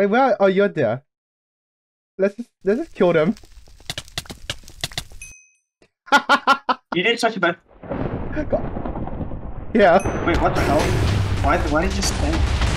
Wait, where? Oh, you're there. Let's just kill them. You did such a bad. Yeah. Wait, what the hell? Why did you spend?